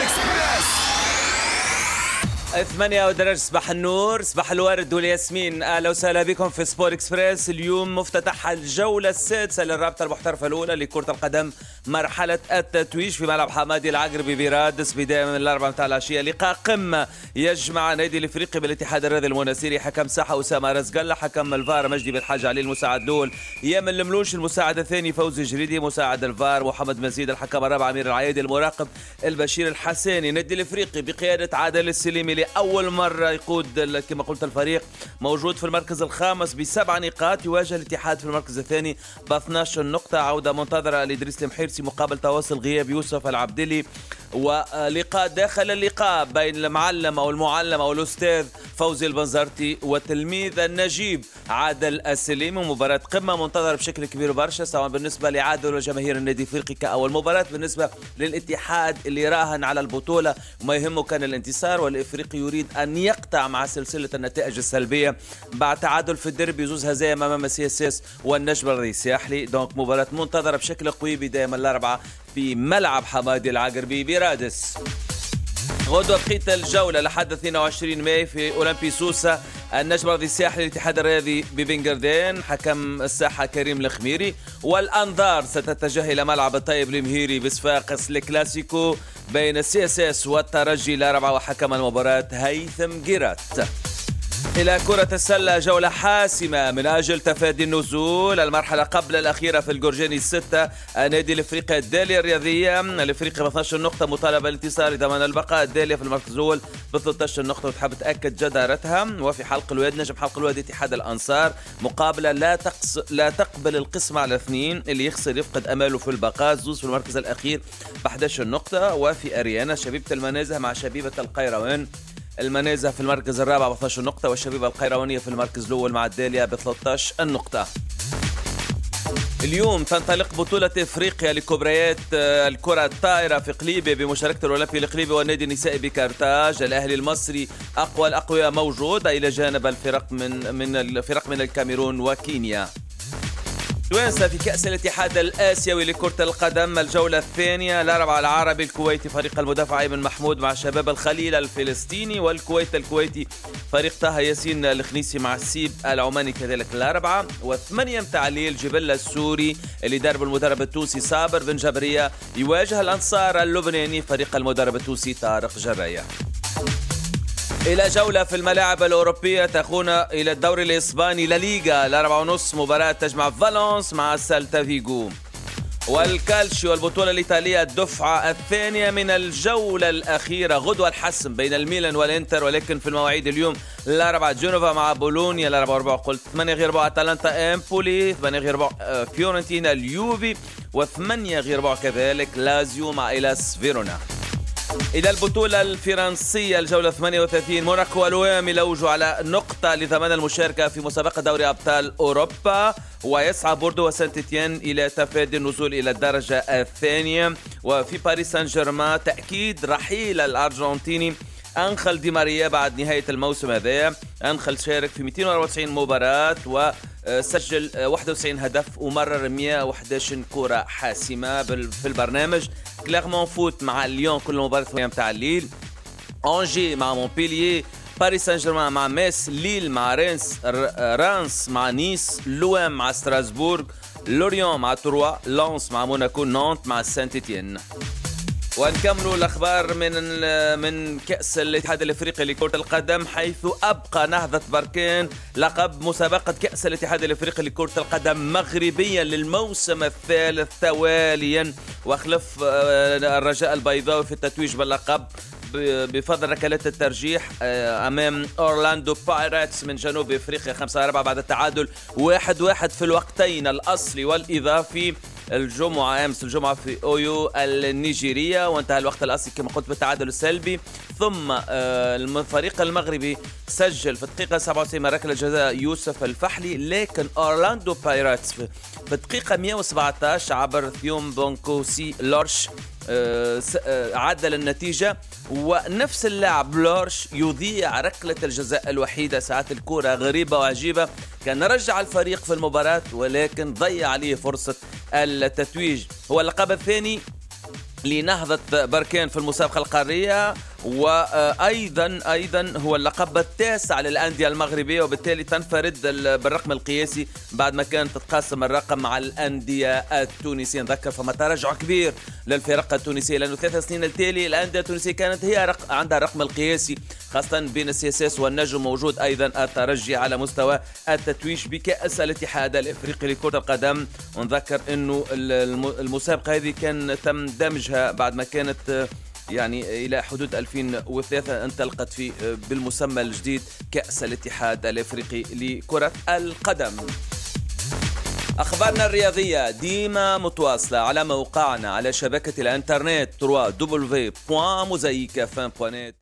8 صباح النور، صباح الورد والياسمين. اهلا وسهلا بكم في سبور اكسبريس. اليوم مفتتح الجوله السادسه للرابطه المحترفه الاولى لكره القدم مرحله التتويج في ملعب حمادي العقربي برادس، بدايه من 4 متاع العشيه. لقاء قمه يجمع نادي الافريقي بالاتحاد الرياضي المناسيري. حكم ساحه اسامه رزقله، حكم الفار مجدي بالحاج علي، المساعد الاول يامن الملوش، المساعد الثاني فوزي جريدي، مساعد الفار محمد مزيد، الحكم الرابع امير العيادي، المراقب البشير الحساني. نادي الافريقي بقياده عادل السليمي لأول مرة يقود كما قلت الفريق، موجود في المركز الخامس ب7 نقاط، يواجه الاتحاد في المركز الثاني ب12 نقطة. عودة منتظرة لإدريس المحيرسي مقابل تواصل غياب يوسف العبدلي، ولقاء داخل اللقاء بين المعلم أو المعلم أو الأستاذ فوزي البنزرتي وتلميذ النجيب عادل السليمي. مباراة قمة منتظرة بشكل كبير برشا، سواء بالنسبة لعادل وجماهير النادي الافريقي كأول مباراة، بالنسبة للاتحاد اللي راهن على البطولة وما يهمه كان الانتصار، والافريقي يريد أن يقطع مع سلسلة النتائج السلبية بعد تعادل في الديربي 2 هزايم أمام CSS والنجم الرئيسي الساحلي. دونك مباراة منتظرة بشكل قوي بداية من الأربعة في ملعب حمادي العقربي برادس. غدوة بقيت الجولة لحد 22 ماي في أولمبي سوسة، النجم الرياضي الساحلي الاتحاد الرياضي ببنغردين، حكم الساحة كريم الخميري. والأنظار ستتجه إلى ملعب الطيب المهيري بصفاقس الكلاسيكو بين CSS والترجي الأربعة، وحكم المباراة هيثم جيرات. إلى كرة السلة، جولة حاسمة من أجل تفادي النزول، المرحلة قبل الأخيرة في الجورجاني 6. النادي الإفريقي الدالية الرياضية، الإفريقي ب 12 نقطة مطالبة بالانتصار ضمان البقاء. الدالية في المركز الأول ب 13 نقطة وتحب تأكد جدارتها. وفي حلق الواد، نجم حلق الواد اتحاد الأنصار، مقابلة لا تقبل القسم على 2، اللي يخسر يفقد أماله في البقاء. زوز في المركز الأخير ب 11 نقطة. وفي أريانا شبيبة المنازه مع شبيبة القيروان، المنازه في المركز الرابع ب 12 نقطة، والشبيبة القيروانية في المركز الأول مع الدالية ب 13 النقطة. اليوم تنطلق بطولة إفريقيا لكبريات الكرة الطائرة في قليبة بمشاركة الأولمبي القليبي والنادي النسائي بكارتاج. الأهلي المصري أقوى الأقوياء موجود، إلى جانب الفرق من الكاميرون وكينيا. توانسة في كأس الاتحاد الآسيوي لكرة القدم، الجولة الثانية. الأربعة العربي الكويتي فريق المدافع أيمن محمود مع شباب الخليل الفلسطيني، والكويت الكويتي فريق طه ياسين الخنيسي مع السيب العماني كذلك الأربعة. و8 متاع الليل جبلة السوري اللي درب المدرب التونسي صابر بن جبرية يواجه الأنصار اللبناني فريق المدرب التونسي طارق جراية. إلى جولة في الملاعب الأوروبية تأخونا إلى الدوري الإسباني لليغا، 4:30 مباراة تجمع فالنس مع سيلتا فيغو. والكالشيو البطولة الإيطالية الدفعة الثانية من الجولة الأخيرة، غدوة الحسم بين الميلان والإنتر، ولكن في المواعيد اليوم 4 جنوفا مع بولونيا، 4 قلت 8 أتلانتا إمبولي، 8 فيورنتينا اليوفي، و8 كذلك لازيو مع إلاس فيرونا. إلى البطولة الفرنسية الجولة 38، موناكو والوام يلوجوا على نقطة لضمان المشاركة في مسابقة دوري أبطال أوروبا، ويسعى بوردو وسانت إتيان إلى تفادي النزول إلى الدرجة الثانية. وفي باريس سان جيرمان تأكيد رحيل الأرجنتيني أنخيل دي ماريا بعد نهاية الموسم هذا. أنخيل شارك في 294 مباراة وسجل 91 هدف ومرر 111 كرة حاسمة في البرنامج. كليرمون فوت مع ليون كل مباراة متاع الليل، أنجي مع مونبيلييه، باريس سان جيرمان مع ميس، ليل مع رانس مع نيس، لوام مع ستراسبورغ، لوريون مع تروا، لانس مع موناكو، نانت مع سانت إتيان. ونكملوا الأخبار من كأس الاتحاد الإفريقي لكرة القدم، حيث أبقى نهضة بركان لقب مسابقة كأس الاتحاد الإفريقي لكرة القدم مغربيا للموسم الثالث تواليا، وخلف الرجاء البيضاوي في التتويج باللقب بفضل ركلات الترجيح أمام أورلاندو بايراتس من جنوب إفريقيا 5-4 بعد التعادل 1-1 في الوقتين الأصلي والإضافي أمس الجمعة في أويو النيجيرية، وانتهى الوقت الأصلي كما قلت بالتعادل السلبي. ثم الفريق المغربي سجل في الدقيقة 97 ركلة جزاء يوسف الفحلي، لكن أورلاندو بايراتس في الدقيقة 117 عبر ثيوم بونكوسي لورش عدل النتيجة، ونفس اللاعب لورش يضيع ركلة الجزاء الوحيدة. ساعات الكرة غريبة وعجيبة، كان رجع الفريق في المباراة ولكن ضيع عليه فرصة التتويج. هو اللقب الثاني لنهضة بركان في المسابقة القارية، وأيضا هو اللقب التاسع للأندية المغربية، وبالتالي تنفرد بالرقم القياسي بعد ما كانت تتقاسم الرقم مع الأندية التونسية. نذكر فما تراجع كبير للفرق التونسية، لأنه 3 سنين التالي الأندية التونسية كانت هي عندها الرقم القياسي، خاصة بين السياساس والنجم. موجود أيضا الترجي على مستوى التتويج بكأس الاتحاد الإفريقي لكرة القدم. ونذكر أنه المسابقة هذه كان تم دمجها بعد ما كانت يعني إلى حدود 2003 انطلقت في بالمسمى الجديد كأس الاتحاد الإفريقي لكرة القدم. أخبارنا الرياضية ديما متواصلة على موقعنا على شبكة الإنترنت www.mozaikafin.net.